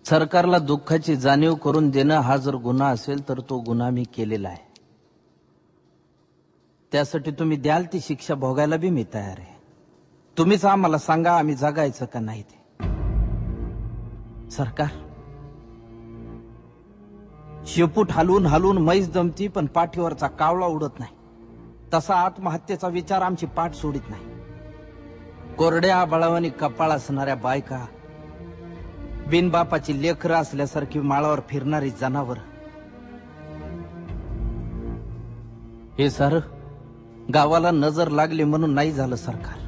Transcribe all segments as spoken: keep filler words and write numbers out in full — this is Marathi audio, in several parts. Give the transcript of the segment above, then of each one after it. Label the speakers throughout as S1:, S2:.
S1: सरकारला दुःखाची जाणीव करून देणं हा जर गुन्हा असेल तर तो गुन्हा मी केलेला आहे. त्यासाठी तुम्ही द्याल ती शिक्षा भोगायला बी मी तयार आहे. तुम्हीच आम्हाला सांगा आम्ही जगायचं का नाही ते. सरकार शेपूट हलवून हलवून मैस दमती पण पाठीवरचा कावळा उडत नाही. तसा आत्महत्येचा विचार आमची पाठ सोडित नाही. कोरड्या बळावानी कपाळ असणाऱ्या बायका, बिनबापाची लेकरं असल्यासारखी माळावर फिरणारी जनावर, हे सार गावाला नजर लागली म्हणून नाही झालं सरकार.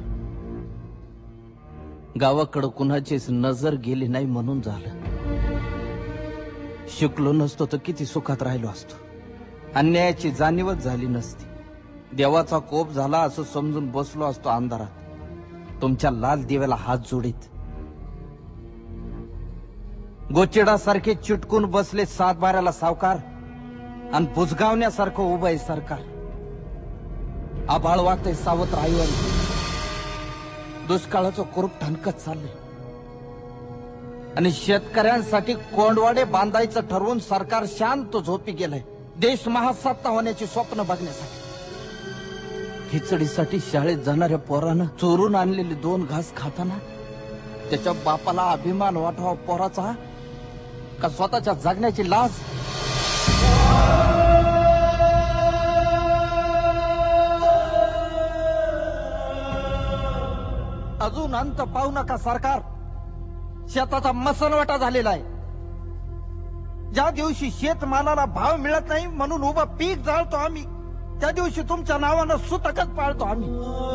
S1: गावाकडं कुणाचीच नजर गेली नाही म्हणून झालं. शिकलो नसतो तर किती सुखात राहिलो असतो. अन्यायाची जाणीवच झाली नसती. देवाचा कोप झाला असं समजून बसलो असतो अंधारात तुमच्या लाल दिव्याला हात जोडीत. गोचिडासारखे चिटकून बसले सातबाऱ्याला सावकार आणि बुजगावण्यासारखं उभं आहे सरकार. आभाळ वागतंय सावत्र आईवर. दुष्काळाचं कुरूप ठणकत चाललंय आणि शेतकऱ्यांसाठी कोंडवाडे बांधायचं ठरवून सरकार शांत झोपी गेलंय. देश महासत्ता होण्याची स्वप्न बघण्यासाठी. खिचडीसाठी शाळेत जाणाऱ्या पोरानं चोरून आणलेले दोन घास खाताना त्याच्या बापाला अभिमान वाटावा पोराचा का स्वतःच्या जगण्याची लाज. अजून अंत पाहू नका सरकार. शेताचा मसनवाटा झालेला आहे. ज्या दिवशी शेतमालाला भाव मिळत नाही म्हणून उभं पीक जाळतो आम्ही, त्या दिवशी तुमच्या नावानं सुतकच पाळतो आम्ही.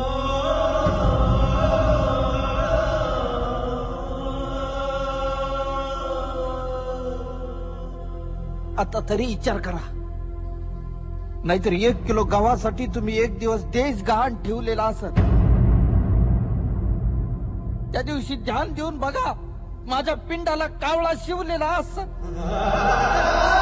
S1: आता तरी विचार करा, नाहीतर एक किलो गव्हासाठी तुम्ही एक दिवस देश गहाण ठेवलेला असत. त्या दिवशी ध्यान देऊन बघा, माझ्या पिंडाला कावळा शिवलेला असत.